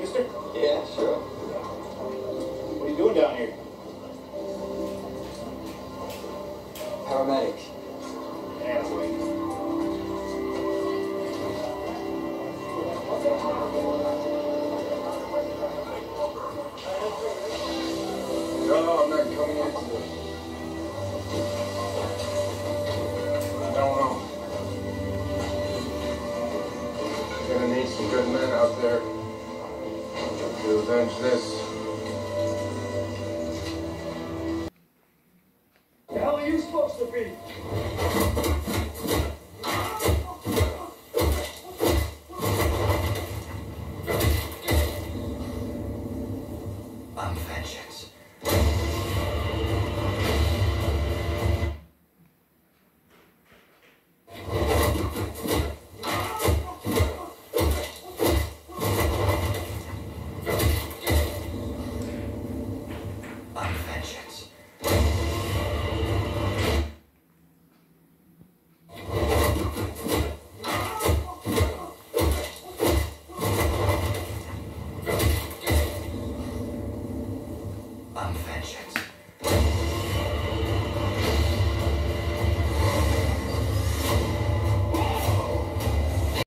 mister? Yeah, sure. What are you doing down here? Paramedic. Yeah, wait. No, I'm not coming into this. No. You're gonna need some good men out there to avenge this. The hell are you supposed to be? I'm vengeance. I'm vengeance. I'm vengeance.